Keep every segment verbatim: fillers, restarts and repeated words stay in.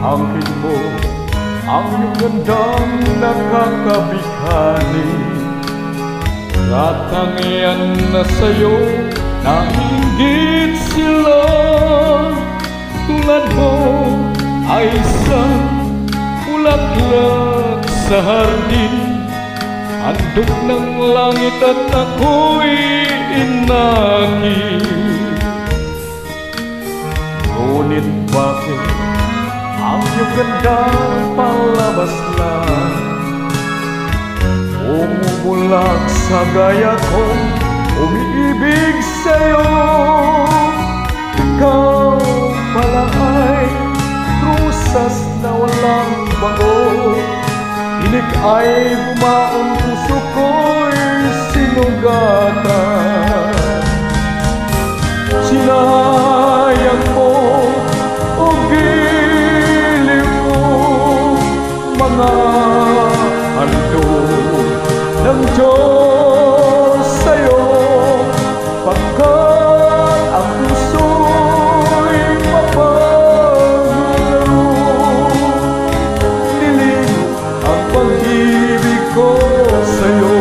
Angkin mo, ang iyong gandang nakakabighani. Katangian na sa'yo, nainggit sila. Tulad mo ay isang bulaklak sa hardin, handog ng langit at ako'y inakit. Ngunit bakit ang iyong ganda palabas lang, umubulag sa gaya kong umiibig sa'yo? Ikaw pala ay krusas na walang bago, tinik ay bumaon, puso ko'y sinugatan. Sinayang mo o giliw mo mga handog ng Diyos sa'yo, pagkat ang puso'y mapaglaro. Dilim ang pag-ibig ko sa'yo.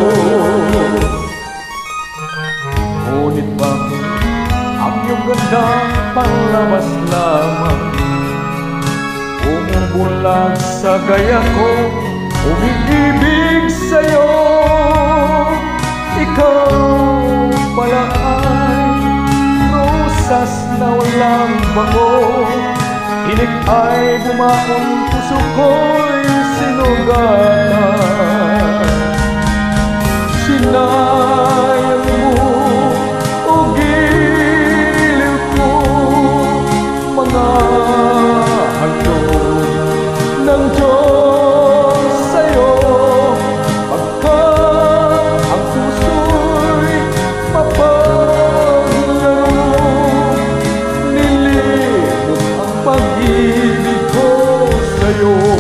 Ngunit bakit ang iyong gandang panglabas lamang, umubulag sa gaya ko, umiibig sa'yo? Ikaw pala ay rosas na walang bango, tinik ay bumaon, puso ko'y sinugatan. Sinayang mo o giliw ko mga handog ng Diyos sa'yo, pagkat ang puso'y mapaglaro. Nilimot ang pag-ibig ko sa'yo.